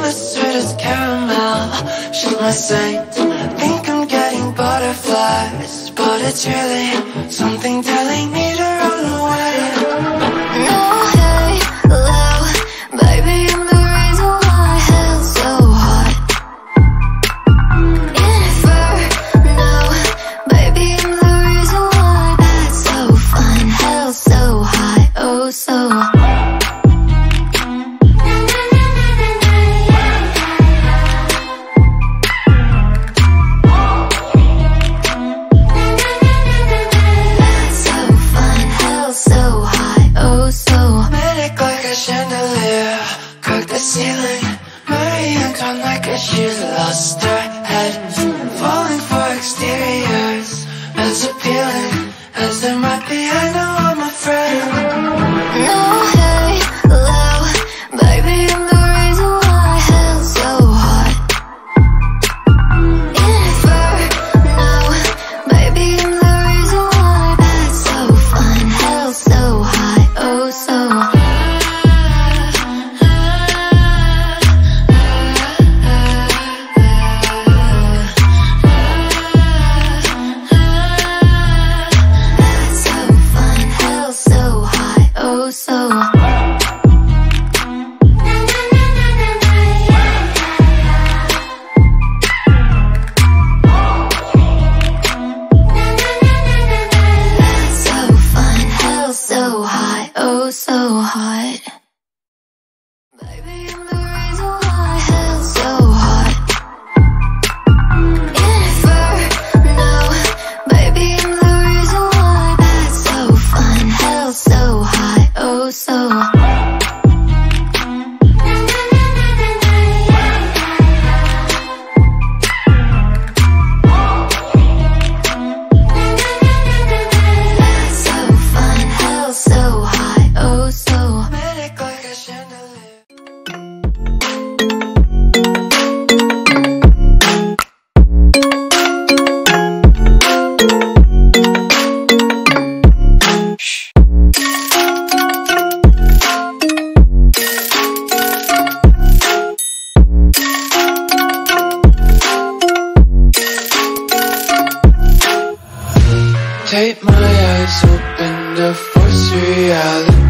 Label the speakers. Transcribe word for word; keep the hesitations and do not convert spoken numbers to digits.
Speaker 1: the sweetest caramel. She's my saint. Think I'm getting butterflies, but it's really something telling me to run away. No, hey, low, baby, I'm the reason why hell's so hot. Inferno, baby, I'm the reason why that's so fun. Hell's so hot, oh so hot. Manic like a chandelier, crack the ceiling. Marie Antoinette, cause she's lost her head. Falling for exteriors, as appealing as they might be. I know I'm afraid. No, hey, low, baby, I'm the reason why hell's so hot. Inferno, baby, I'm the reason why that's so fun. Hell's so hot, oh so hot. So fun, hell so hot, oh so hot. Baby, I'm the reason why hell's so hot. Inferno, baby, I'm the reason why that's so fun. Hell so hot, oh so hot. Manic like a chandelier. Take my eyes open to force reality.